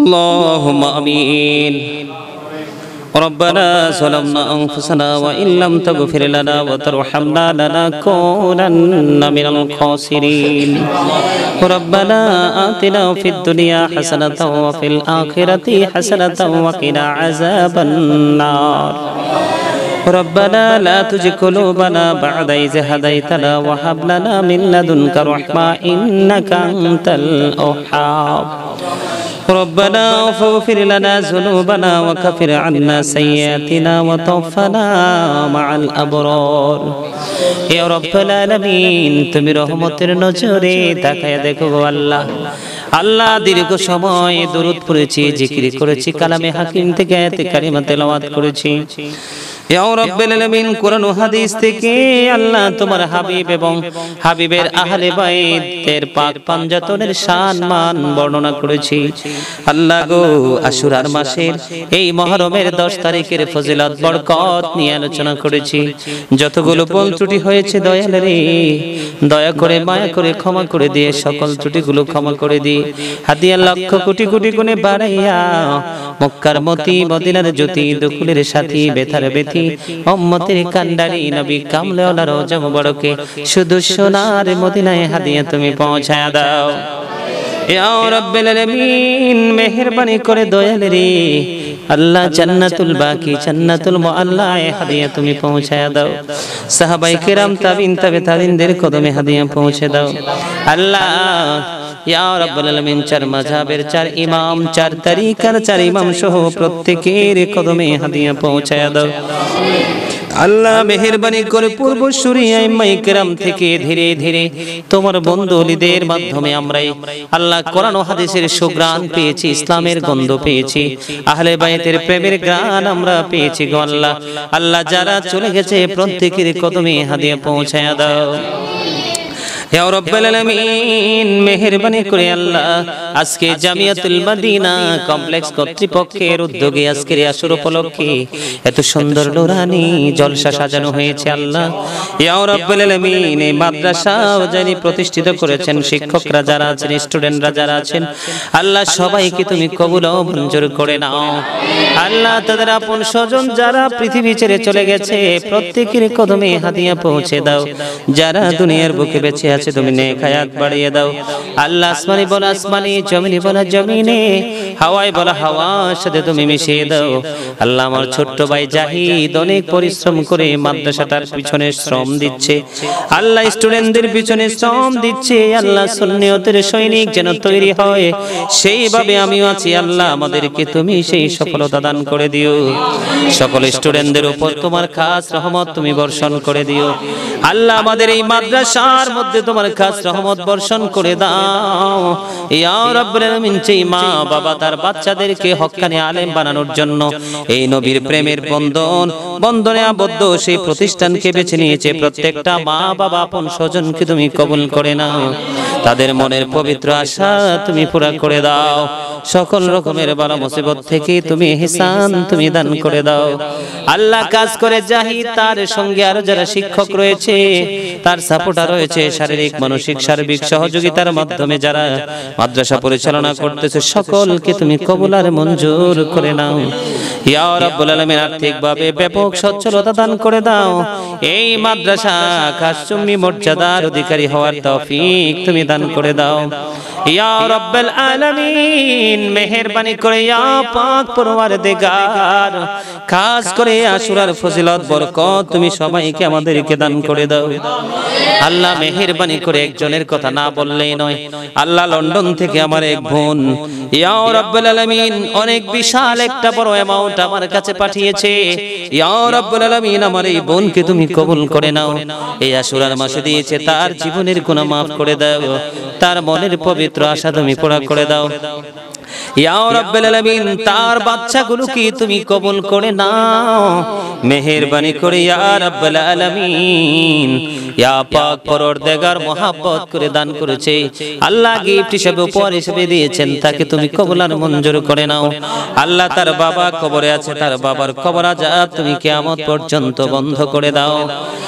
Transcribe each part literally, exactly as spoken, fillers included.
اللهم آمين ربنا ظلمنا أنفسنا وإن لم تغفر لنا وترحمنا لنكونن من الخاسرين ربنا آتنا في الدنيا حسنة وفي الآخرة حسنة وقنا عذاب النار ربنا لا تزغ قلوبنا بعد إذ هديتنا وهب لنا من لدنك رحمة إنك أنت الوهاب ربنا اغفر لنا ذنوبنا وكفر عنا سيئاتنا وتوفنا مع الأبرار يا رب العالمين তুমি রহমতের নজরে তাকায়া দেখো গো আল্লাহ আল্লাহ দীর্ঘ সময় দরুদ পড়েছি জিকির করেছি কালামে হাকিম থেকে আয়াতে কারিমা তেলাওয়াত করেছি ইয়া রাব্বুল আলামিন কোরআন ও হাদিস থেকে আল্লাহ তোমার হাবিব এবং হাবিবের আহলে বাইতের পাক পাঞ্জাতনের শান মান বর্ণনা করেছি আল্লাহ গো আশুরার মাসের এই মুহররমের দশ তারিখের ফজিলত বরকত নিয়ে আলোচনা করেছি যতগুলো ভুল ত্রুটি হয়েছে দয়াল রে দয়া করে মায়া করে ক্ষমা করে দিয়ে সকল ত্রুটিগুলো ক্ষমা করে দি হাদিয়া লক্ষ কোটি কোটি গুণে বাড়াইয়া মক্কার মতি মদিনার জ্যোতি দুকুলের সাথী বেতার বেতি উম্মতের কান্ডারি নবী কামলেওয়ালা রওজা মুবারকে শুধু সোনার মদিনায় হাদিয়া তুমি পৌঁছায়া দাও ইয়া রাব্বুল আলামিন মেহেরবানি করে দয়াল রে আল্লাহ জান্নাতুল বাকি জান্নাতুল মুআল্লায় হাদিয়া তুমি পৌঁছায়া দাও সাহাবায়ে কেরাম তাবিন তাবে তাবিনদের কদমে হাদিয়া পৌঁছে দাও আল্লাহ ইয়া রাব্বুল আলামিন চার মাযহাবের চার ইমাম চার তরিকার চার ইমাম সহ প্রত্যেকের কদমে হাদিয়া পৌঁছায়া দাও আল্লাহ মেহেরবানি করে পূর্বসূরি আইম্মায়ে কেরাম থেকে ধীরে ধীরে তোমার বন্ধুলিদের মাধ্যমে আমরাই আল্লাহ কোরআন ও হাদিসের সুগ্রাণ পেয়েছি ইসলামের গন্ধ পেয়েছি আহলে বাইতের প্রেমের গান আমরা পেয়েছি গো আল্লাহ আল্লাহ যারা চলে গেছে প্রত্যেকের কদমে হাদিয়া পৌঁছায়া দাও ইয়া রাব্বুল আলামিন মেহেরবানি করে আল্লাহ আজকে জামিয়াতুল মদিনা কমপ্লেক্স কর্তৃপক্ষের উদ্যোগে আজকের আসর উপলক্ষে এত সুন্দর নুরানি জলসা সাজানো হয়েছে আল্লাহ ইয়া রাব্বুল আলামিন এই মাদ্রাসা যিনি প্রতিষ্ঠিত করেছেন শিক্ষকরা যারা আছেন স্টুডেন্টরা যারা আছেন আল্লাহ সবাইকে তুমি কবুল ও মঞ্জুর করে নাও আল্লাহ তাদের আপন স্বজন যারা পৃথিবী ছেড়ে চলে গেছে প্রত্যেকের কদমে হাদিয়া পৌঁছে দাও যারা দুনিয়ার বুকে বেঁচে আছে তুমি নেক হায়াত বাড়িয়ে দাও আল্লাহ আসমানি বলা আসমানি জমিনে বলা জমিনে হাওয়ায় বলা হাওয়ার সাথে তুমি মিশিয়ে দাও আল্লাহ আমার ছোট্ট ভাই জাহিদ অনেক পরিশ্রম করে মাদ্রাসাটার পিছনে শ্রম দিচ্ছে আল্লাহ স্টুডেন্টদের পিছনে শ্রম দিচ্ছে আল্লাহ সুন্নিয়তের সৈনিক যেন তৈরি হয় সেইভাবে আমিও আছি আল্লাহ আমাদেরকে তুমি সেই সফলতা দান করে দিও সকল স্টুডেন্টদের উপর তোমার খাস রহমত তুমি বর্ষণ করে দিও আল্লাহ আমাদের এই মাদ্রাসার মধ্যে তোমার খাস রহমত বর্ষণ করে দাও ইয়া রাব্বুল আলামিন যেই মা বাবা তার বাচ্চাদেরকে হক্কানি আলেম বানানোর জন্য এই নবীর প্রেমের বন্ধন বন্ধনে আবদ্ধ সেই প্রতিষ্ঠানকে বেছে নিয়েছে প্রত্যেকটা মা বাবা আপন স্বজনকে তুমি কবুল করে নাও তাদের মনের পবিত্র আশা তুমি পুরা করে দাও সকল রকমের বালা মুসিবত থেকে তুমি ihsan তুমি দান করে দাও আল্লাহ কাজ করে জাহিদ তার সঙ্গে আরো যারা শিক্ষক রয়েছে তার সাপোর্টার রয়েছে শারীরিক মানসিক সার্বিক সহযোগিতার মাধ্যমে যারা মাদ্রাসা পরিচালনা করতেছে সকলকে তুমি কবুল আর মঞ্জুর করে নাও ইয়া রাব্বুল আলামিন আর্থিকভাবে ব্যাপক সচ্ছলতা দান করে দাও এই মাদ্রাসা খাসচুম্মি মর্যাদার অধিকারী হওয়ার তৌফিক তুমি দান করে দাও ইয়া রাব্বুল আলামিন মেহেরবানি করে ইয়া পাক পরওয়ারদিগার খাস করে আশুরার ফজিলত বরকত তুমি সবাইকে আমাদেরকে দান করে দাও আল্লাহ মেহেরবানি করে একজনের কথা না বললেই নয় আল্লাহ লন্ডন থেকে আমার এক বোন ইয়া রাব্বুল আলামিন অনেক বিশাল একটা বড় অ্যামাউন্ট আমার কাছে পাঠিয়েছে ইয়া রাব্বুল আলামিন আমার এই বোনকে তুমি কবুল করে নাও এই আশুরার মাসে দিয়েছে তার জীবনের গুনাহ maaf করে দাও তার মনের পবিত্র আশা তুমি পুরা করে দাও ইয়া রাব্বুল আলামিন তার বাচ্চাগুলোকে তুমি কবুল করে নাও মেহেরবানি করে ইয়া রাব্বুল আলামিন ইয়া পাক পরওয়ারদিগার মহব্বত করে দান করেছে আল্লাহ গিফট হিসেবে উপহার হিসেবে দিয়েছেন তাকে তুমি কবুল আর মঞ্জুর করে নাও আল্লাহ তার বাবা কবরে আছে তার বাবার কবর আযাব তুমি কিয়ামত পর্যন্ত বন্ধ করে দাও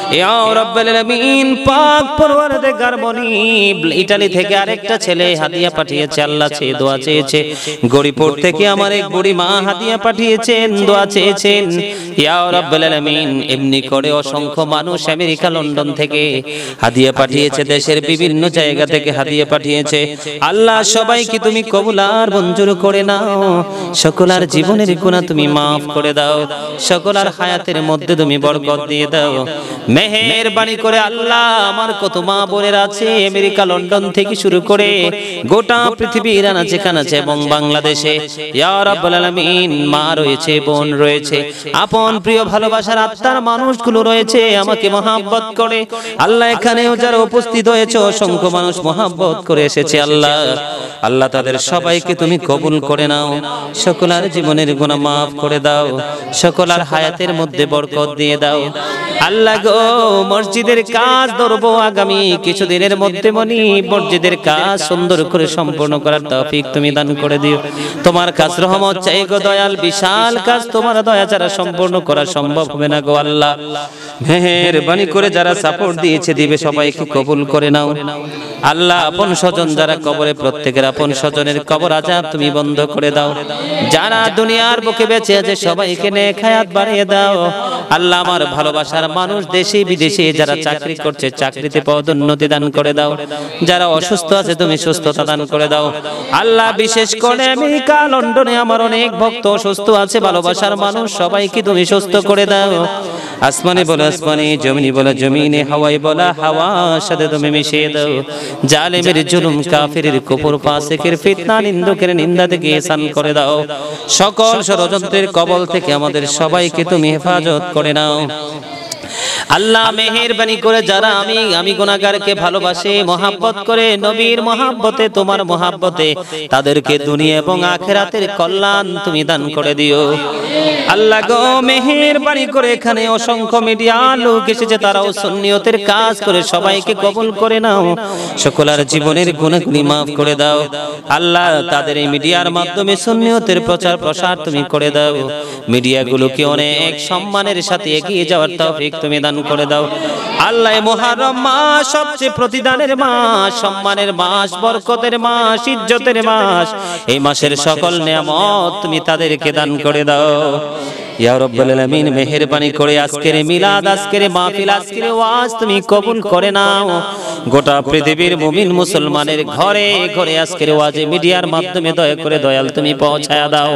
ইয়া রাব্বাল আলামিন পাক পরওয়ারদিগার মনিব ইতালি থেকে আরেকটা ছেলে হাদিয়া পাঠিয়েছে আল্লাহ চেয়ে দোয়া চেয়েছে গরিপুর থেকে আমার এক বুড়ি মা হাদিয়া পাঠিয়েছেন দোয়া চেয়েছেন ইয়া রাব্বাল আলামিন এমনি করে অসংখ্য মানুষ আমেরিকা লন্ডন থেকে হাদিয়া পাঠিয়েছে দেশের বিভিন্ন জায়গা থেকে হাদিয়া পাঠিয়েছে আল্লাহ সবাইকে তুমি কবুল আর মঞ্জুর করে নাও সকলের জীবনের গুনাহ তুমি maaf করে দাও সকলের হায়াতের মধ্যে তুমি বরকত দিয়ে দাও মেহেরবানি করে আল্লাহ আমার কত মা বোনেরা আছে আমেরিকা লন্ডন থেকে শুরু করে গোটা পৃথিবীর আনাচে কানাচে এবং বাংলাদেশে ইয়া রাব্বুল আলামিন মা রয়েছে বোন রয়েছে আপন প্রিয় ভালোবাসার আত্মার মানুষগুলো রয়েছে আমাকে মহব্বত করে আল্লাহ এখানেও যারা উপস্থিত হয়েছে অসংখ্য মানুষ মহব্বত করে এসেছে আল্লাহ আল্লাহ তাদের সবাইকে তুমি কবুল করে নাও সকলের জীবনের গুনাহ maaf করে দাও সকলের হায়াতের মধ্যে বরকত দিয়ে দাও আল্লাহ গো মসজিদের কাজ ধরবো আগামী কিছুদিনের মধ্যে মনি মসজিদের কাজ সুন্দর করে সম্পূর্ণ করার তৌফিক তুমি দান করে দিও তোমার কাছ রহমত চাই গো দয়াল বিশাল কাজ তোমার দয়া ছাড়া সম্পূর্ণ করা সম্ভব হবে না গো আল্লাহ মেহেরবানি করে যারা সাপোর্ট দিয়েছে দিবে সবাইকে কবুল করে নাও আল্লাহ আপন স্বজন যারা কবরে প্রত্যেকের আপন স্বজনের কবর আযাব তুমি বন্ধ করে দাও যারা দুনিয়ার বুকে বেঁচে আছে সবাইকে নেক হায়াত বাড়িয়ে দাও আল্লাহ আমার ভালোবাসার মানুষ দেশে বিদেশে যারা চাকরি করছে চাকরিতে পদোন্নতি দান করে দাও যারা অসুস্থ আছে তুমি সুস্থতা দান করে দাও আল্লাহ বিশেষ করে আমেরিকা লন্ডনে আমার অনেক ভক্ত অসুস্থ আছে ভালোবাসার মানুষ সবাইকে তুমি সুস্থ করে দাও আসমানে বলে আসমানে জমিনে বলে জমিনে হাওয়ায় বলা হাওয়ার সাথে তুমি মিশিয়ে দাও জালেমের জুলুম কাফিরের কুফর ফাসিকের ফিতনা নিন্দুকের নিন্দা থেকে এহসান করে দাও সকল ষড়যন্ত্রের কবল থেকে আমাদের সবাইকে তুমি হেফাজত করে নাও আল্লাহ মেহেরবানি করে যারা আমি আমি গুনাহগারকে ভালোবাসে মহব্বত করে নবীর মহব্বতে তোমার মহব্বতে তাদেরকে দুনিয়া এবং আখিরাতের কল্যাণ তুমি দান করে দিও আল্লাহ গো মেহেরবানি করে এখানে অসংখ্য মিডিয়া লোক এসেছে তারাও সুন্নিয়তের কাজ করে সবাইকে কবুল করে নাও সকলের জীবনের গুনাহগুলি maaf করে দাও আল্লাহ তাদের এই মিডিয়ার মাধ্যমে সুন্নিয়তের প্রচার প্রসার তুমি করে দাও মিডিয়াগুলোকে অনেক সম্মানের সাথে এগিয়ে যাওয়ার তৌফিক তুমি দান করে দাও আল্লাহ মুহররম মাস সবচেয়ে প্রতিদানের মাস সম্মানের মাস বরকতের মাস ইজ্জতের মাস এই মাসের সকল নিয়ামত তুমি তাদেরকে দান করে দাও ইয়া রাব্বুল আলামিন মেহেরবানি করে আজকের মিলাদ আজকের মাহফিল আজকের ওয়াজ তুমি কবুল করে নাও গোটা পৃথিবীর মুমিন মুসলমানের ঘরে ঘরে আজকের ওয়াজে মিডিয়ার মাধ্যমে দয়া করে দয়াল তুমি পৌঁছায়া দাও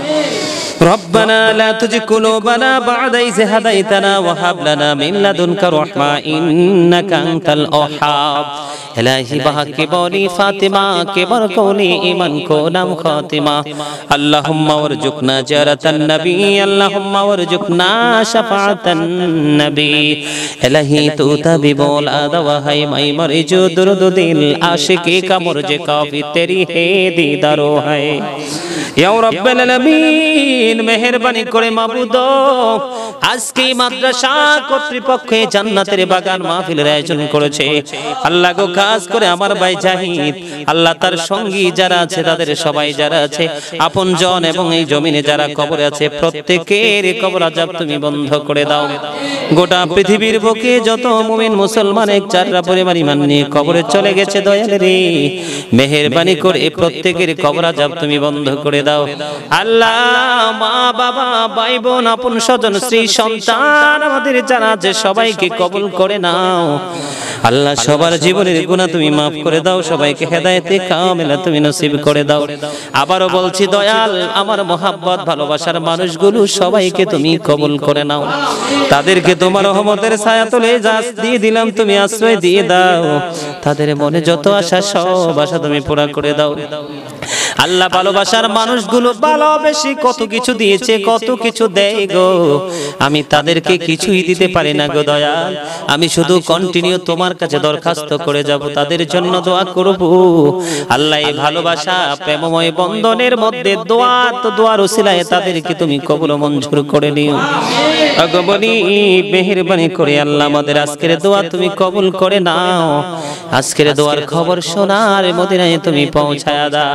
ربنا لا تزغ قلوبنا بعد إذ هديتنا وهب لنا من لدنك رحمة إنك أنت الوهاب إلهي بحق بولي فاطمة كبر قولي إيمان كونام خاتمة اللهم وارزقنا جارة النبي اللهم وارزقنا شفاعة النبي إلهي تو طبيب الأدواء وهي ماي مرج درد دل عاشقی کا مرج کافی تیری ہے دیدار ہے یا رب العالمین মেহেরবানি করে মাবুদ আজকে মাদ্রাসা কর্তৃপক্ষে জান্নাতের বাগান মাহফিলের আয়োজন করেছে আল্লাহ গো কাজ করে আমার ভাই জাহিদ আল্লাহ তার সঙ্গী যারা আছে তাদের সবাই যারা আছে আপনজন এবং এই জমিনে যারা কবরে আছে প্রত্যেকের কবর আযাব তুমি বন্ধ করে দাও গোটা পৃথিবীর বুকে যত মুমিন মুসলমান এক চারটা পরিবার ঈমান নিয়ে কবরে চলে গেছে দয়াল রে মেহেরবানি করে প্রত্যেকের কবর আযাব তুমি বন্ধ করে দাও আল্লাহ মা বাবা ভাই বোন আপন স্বজন স্ত্রী সন্তান আমাদের যারা আছে সবাইকে কবুল করে নাও আল্লাহ সবার জীবনের গুনাহ তুমি maaf করে দাও সবাইকে হেদায়েতে কামেলা তুমি নসিব করে দাও আবারো বলছি দয়াল আমার মহব্বত ভালোবাসার মানুষগুলো সবাইকে তুমি কবুল করে নাও তাদেরকে তোমার রহমতের ছায়াতলে জাস দিয়ে দিলাম তুমি আশ্রয় দিয়ে দাও তাদের মনে যত আশা সব আশা তুমি পুরা করে দাও আল্লাহ ভালোবাসার মানুষগুলো ভালোবেসে কত কিছু দিয়েছে কত কিছু দেয় গো আমি তাদেরকে কিছুই দিতে পারি না গো দয়াল আমি শুধু কন্টিনিউ তোমার কাছে দরখাস্ত করে যাব তাদের জন্য দোয়া করব আল্লাহ এই ভালোবাসা প্রেমময় বন্ধনের মধ্যে দোয়া তো দোয়ার ওসিলায় তাদেরকে তুমি কবুল ও মঞ্জুর করে নিও আগবনি মেহেরবানি করে আল্লাহ আমাদের আজকের দোয়া তুমি কবুল করে নাও আজকের দোয়ার খবর শোনার মদিনায় তুমি পৌঁছায়া দাও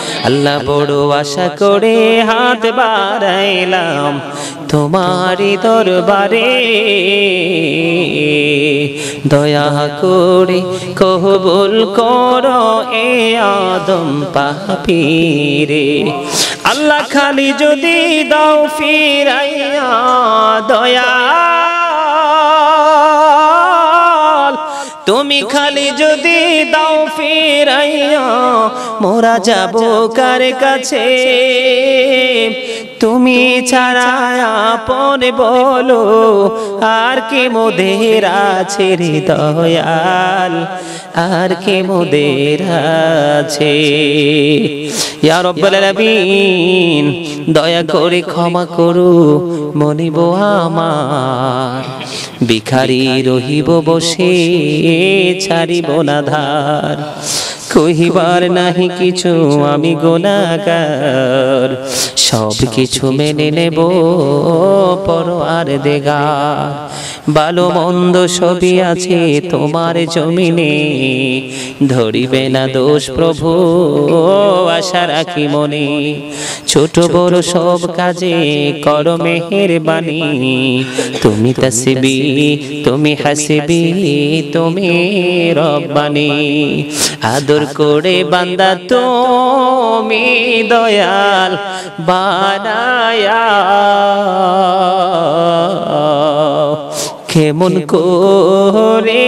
আল্লাহ বড় আশা করে হাত বাড়াইলাম তোমারই দরবারে, দয়া করে কবুল করো এ আদম পাপীরে। আল্লাহ খালি যদি দাও ফিরাইয়া দয়া, তুমি খালি যদি দাও ফিরাইয়া মোরা যাব কার কাছে, তুমি ছাড়া আপন বলো আর কে মোদের আছে রে দয়াল, আর কে মোদের আছে। ইয়া রব্বাল আলামিন দয়া করে ক্ষমা করো মনিব আমার, ভিখারি রহিব বসে ছাড়িব না ধার, কহিবার নাহি কিছু আমি গুনাহগার, সব কিছু মেনে নেব পরওয়ার দেগার। ভালো মন্দ সবই আছে তোমার জমিনে, ধরিবে না দোষ প্রভু আশা রাখি মনে, ছোট বড় সব কাজে করো মেহেরবানি, তুমি তাসবি তুমি হাসিবি তুমি রব্বানি, আদর করে বান্দা তুমি দয়াল বানায়া, কেমন করে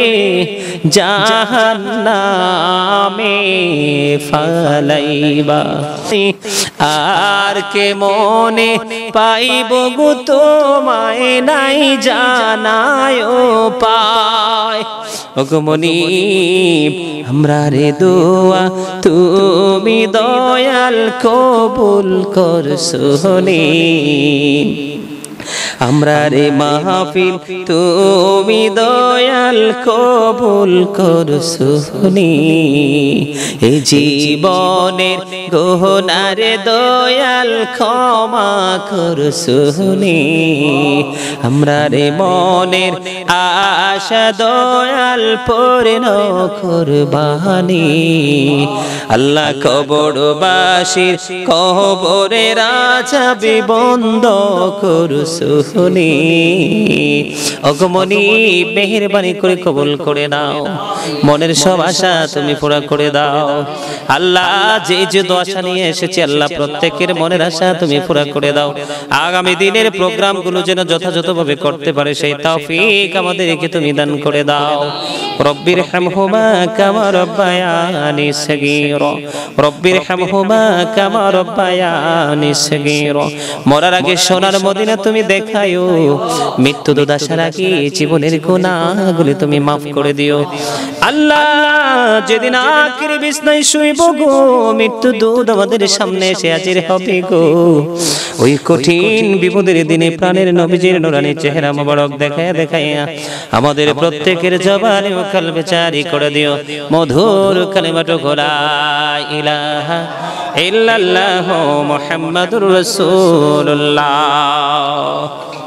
জাহান্নামে ফালাইবা, আর কেমনে পাইব গো তোমায় নাই জানায় পায়। ওগো মুনিব আমরা রে দোয়া তুমি দয়াল কবুল করছনি, আমরা রে মাহফিল তুমি দয়াল কবুল করছনি, এই জীবনের গহনারে দয়াল ক্ষমা করছনি, আমরা রে মনের আশা দয়াল পূর্ণ কুরবানি। আল্লাহ কবরবাসীর কবরের আযাব বন্ধ করছনি, ওগো মুনিব মেহেরবানি করে কবুল করে নাও, মনের সব আশা তুমি পুরা করে দাও। আল্লাহ যে যে দোয়া নিয়ে এসেছে আল্লাহ প্রত্যেকের মনের আশা তুমি পুরা করে দাও, আগামী দিনের প্রোগ্রামগুলো যেন যথাযথভাবে করতে পারে সেই তৌফিক আমাদেরকে তুমি দান করে দাও। রব্বির হামহুমা কামা রব্বায়ানি সগীরা, রব্বির হামহুমা কামা রব্বায়ানি সগীরা। মরার আগে সোনার মদিনা তুমি দেখায়ো, মৃত্যু দুধ আসার আগে জীবনের গুনাহগুলো তুমি মাফ করে দিও। আল্লাহ যেদিন আখির বিছনায় শুইব গো, মৃত্যু দুধ আমাদের সামনে এসে হাজির হবে গো, ওই কঠিন বিপদের দিনে প্রাণের নবীজির নূরানী চেহারা মোবারক দেখায়া দেখায়া আমাদের প্রত্যেকের জবানে ও কলবে জারি করে দিও মধুর কালিমাটুকু লা ইলাহা ইল্লাল্লাহু মুহাম্মাদুর রাসূলুল্লাহ।